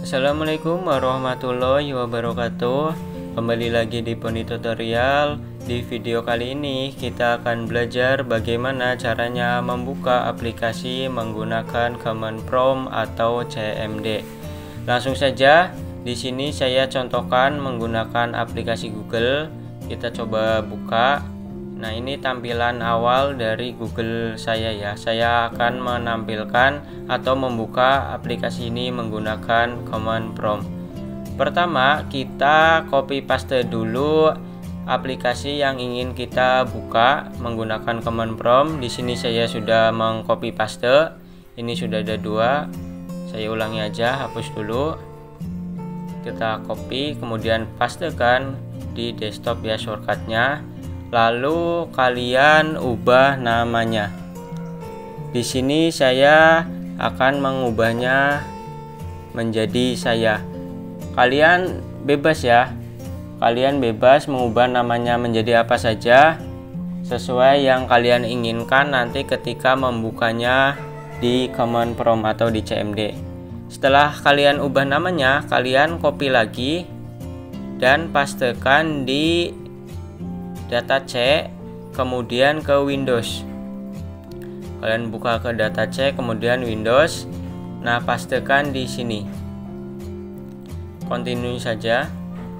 Assalamualaikum warahmatullahi wabarakatuh. Kembali lagi di Poni Tutorial. Di video kali ini kita akan belajar bagaimana caranya membuka aplikasi menggunakan command prompt atau CMD. Langsung saja, di sini saya contohkan menggunakan aplikasi Google. Kita coba buka. Nah, ini tampilan awal dari Google saya ya. Saya akan menampilkan atau membuka aplikasi ini menggunakan command prompt. Pertama, kita copy paste dulu aplikasi yang ingin kita buka menggunakan command prompt. Di sini saya sudah mengcopy paste. Ini sudah ada dua. Saya ulangi aja, hapus dulu. Kita copy, kemudian pastekan di desktop ya shortcutnya. Lalu kalian ubah namanya. Di sini saya akan mengubahnya menjadi saya. Kalian bebas ya. Kalian bebas mengubah namanya menjadi apa saja sesuai yang kalian inginkan nanti ketika membukanya di command prompt atau di CMD. Setelah kalian ubah namanya, kalian copy lagi dan pastekan di data C, kemudian ke Windows. Kalian buka ke data C, kemudian Windows. Nah, pastekan di sini. Continue saja.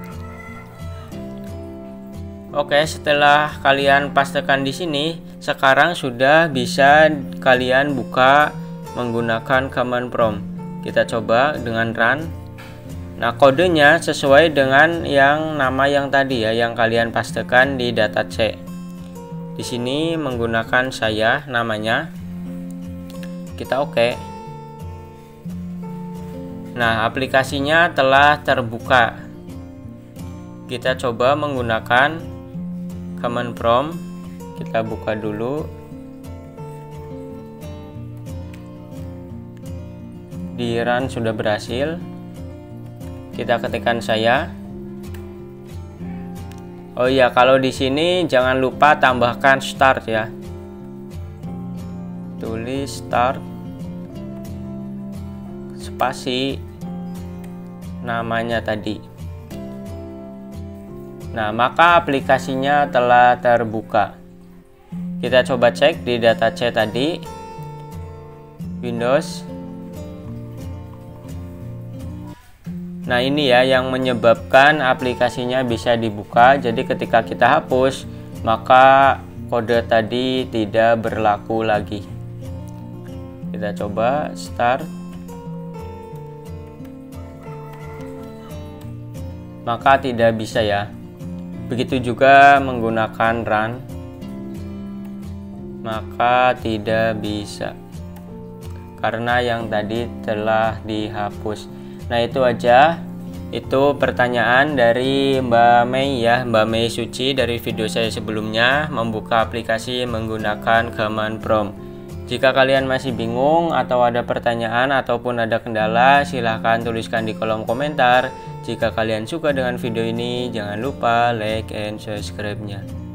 Oke, setelah kalian pastekan di sini, sekarang sudah bisa kalian buka menggunakan command prompt. Kita coba dengan run. Nah, kodenya sesuai dengan nama yang tadi ya, yang kalian pastekan di data C. Di sini menggunakan saya namanya. Kita oke. Nah, aplikasinya telah terbuka. Kita coba menggunakan command prompt. Kita buka dulu. Di run sudah berhasil. Kita ketikkan saya. Oh iya, kalau di sini jangan lupa tambahkan start ya. Tulis start spasi namanya tadi. Nah, maka aplikasinya telah terbuka. Kita coba cek di data C tadi. Windows. Nah, ini ya yang menyebabkan aplikasinya bisa dibuka. Jadi ketika kita hapus, maka kode tadi tidak berlaku lagi. Kita coba start. Maka tidak bisa ya. Begitu juga menggunakan run. Maka tidak bisa. Karena yang tadi telah dihapus. Nah, itu aja. Itu pertanyaan dari Mbak Mei ya, Mbak Mei Suci dari video saya sebelumnya membuka aplikasi menggunakan command prompt. Jika kalian masih bingung atau ada pertanyaan ataupun ada kendala, silahkan tuliskan di kolom komentar. Jika kalian suka dengan video ini, jangan lupa like and subscribe-nya.